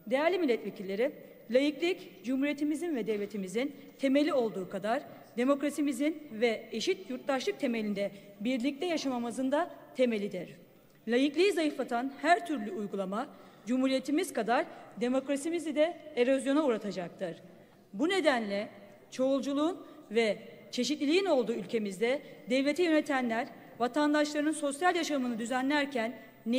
Değerli milletvekilleri, laiklik, Cumhuriyetimizin ve devletimizin temeli olduğu kadar demokrasimizin ve eşit yurttaşlık temelinde birlikte yaşamamızın da temelidir. Laikliği zayıflatan her türlü uygulama, Cumhuriyetimiz kadar demokrasimizi de erozyona uğratacaktır. Bu nedenle çoğulculuğun ve çeşitliliğin olduğu ülkemizde devleti yönetenler, vatandaşlarının sosyal yaşamını düzenlerken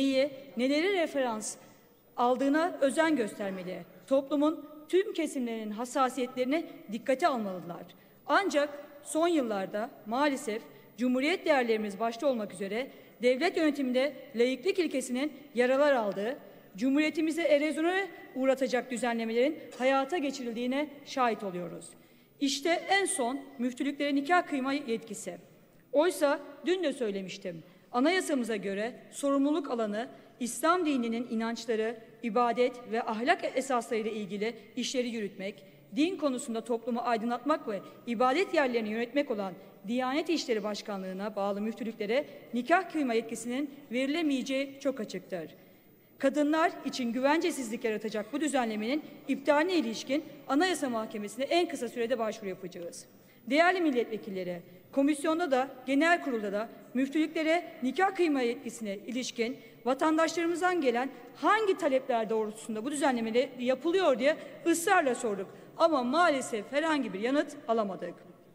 neleri referans aldığına özen göstermeli. Toplumun tüm kesimlerinin hassasiyetlerini dikkate almalılar. Ancak son yıllarda maalesef Cumhuriyet değerlerimiz başta olmak üzere devlet yönetiminde laiklik ilkesinin yaralar aldığı, Cumhuriyetimizi erozyona uğratacak düzenlemelerin hayata geçirildiğine şahit oluyoruz. İşte en son müftülüklere nikah kıyma yetkisi. Oysa dün de söylemiştim. Anayasamıza göre sorumluluk alanı İslam dininin inançları, ibadet ve ahlak esaslarıyla ilgili işleri yürütmek, din konusunda toplumu aydınlatmak ve ibadet yerlerini yönetmek olan Diyanet İşleri Başkanlığı'na bağlı müftülüklere nikah kıyma yetkisinin verilemeyeceği çok açıktır. Kadınlar için güvencesizlik yaratacak bu düzenlemenin iptaline ilişkin Anayasa Mahkemesi'ne en kısa sürede başvuru yapacağız. Değerli milletvekilleri, komisyonda da genel kurulda da müftülüklere nikah kıyma yetkisine ilişkin vatandaşlarımızdan gelen hangi talepler doğrultusunda bu düzenleme yapılıyor diye ısrarla sorduk. Ama maalesef herhangi bir yanıt alamadık.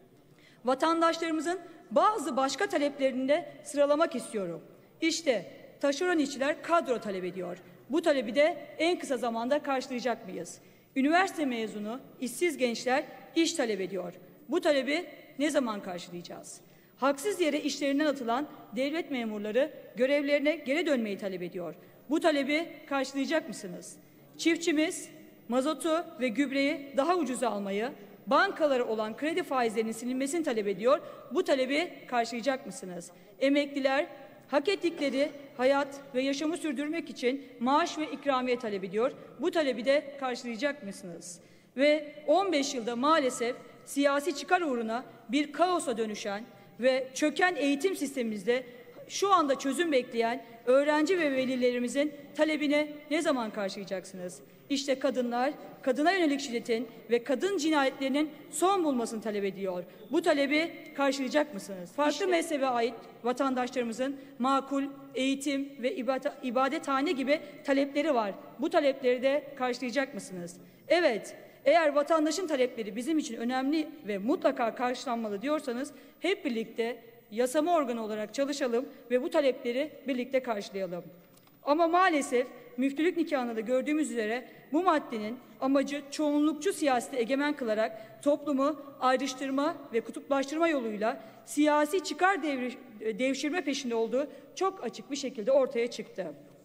Vatandaşlarımızın bazı başka taleplerini de sıralamak istiyorum. İşte taşeron işçiler kadro talep ediyor. Bu talebi de en kısa zamanda karşılayacak mıyız? Üniversite mezunu işsiz gençler iş talep ediyor. Bu talebi ne zaman karşılayacağız? Haksız yere işlerinden atılan devlet memurları görevlerine geri dönmeyi talep ediyor. Bu talebi karşılayacak mısınız? Çiftçimiz mazotu ve gübreyi daha ucuza almayı, bankalara olan kredi faizlerinin silinmesini talep ediyor. Bu talebi karşılayacak mısınız? Emekliler hak ettikleri hayat ve yaşamı sürdürmek için maaş ve ikramiye talep ediyor. Bu talebi de karşılayacak mısınız? Ve 15 yılda maalesef siyasi çıkar uğruna bir kaosa dönüşen ve çöken eğitim sistemimizde şu anda çözüm bekleyen öğrenci ve velilerimizin talebini ne zaman karşılayacaksınız? İşte kadınlar, kadına yönelik şiddetin ve kadın cinayetlerinin son bulmasını talep ediyor. Bu talebi karşılayacak mısınız? Farklı mezhebe ait vatandaşlarımızın makul, eğitim ve ibadethane gibi talepleri var. Bu talepleri de karşılayacak mısınız? Evet, eğer vatandaşın talepleri bizim için önemli ve mutlaka karşılanmalı diyorsanız hep birlikte yasama organı olarak çalışalım ve bu talepleri birlikte karşılayalım. Ama maalesef müftülük nikahında da gördüğümüz üzere bu maddenin amacı çoğunlukçu siyaseti egemen kılarak toplumu ayrıştırma ve kutuplaştırma yoluyla siyasi çıkar devşirme peşinde olduğu çok açık bir şekilde ortaya çıktı.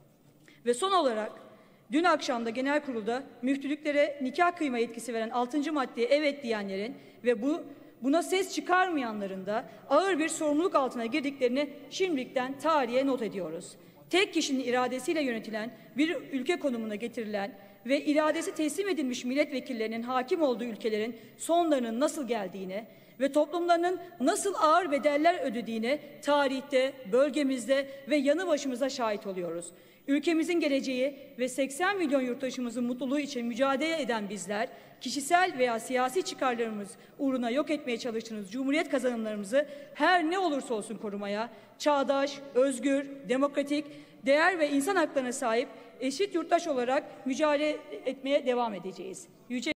Ve son olarak dün akşam da genel kurulda müftülüklere nikah kıyma yetkisi veren 6. maddeye evet diyenlerin ve buna ses çıkarmayanların da ağır bir sorumluluk altına girdiklerini şimdilikten tarihe not ediyoruz. Tek kişinin iradesiyle yönetilen bir ülke konumuna getirilen ve iradesi teslim edilmiş milletvekillerinin hakim olduğu ülkelerin sonlarının nasıl geldiğine ve toplumlarının nasıl ağır bedeller ödediğine tarihte, bölgemizde ve yanı başımıza şahit oluyoruz. Ülkemizin geleceği ve 80 milyon yurttaşımızın mutluluğu için mücadele eden bizler, kişisel veya siyasi çıkarlarımız uğruna yok etmeye çalıştığınız Cumhuriyet kazanımlarımızı her ne olursa olsun korumaya, çağdaş, özgür, demokratik, değer ve insan haklarına sahip eşit yurttaş olarak mücadele etmeye devam edeceğiz.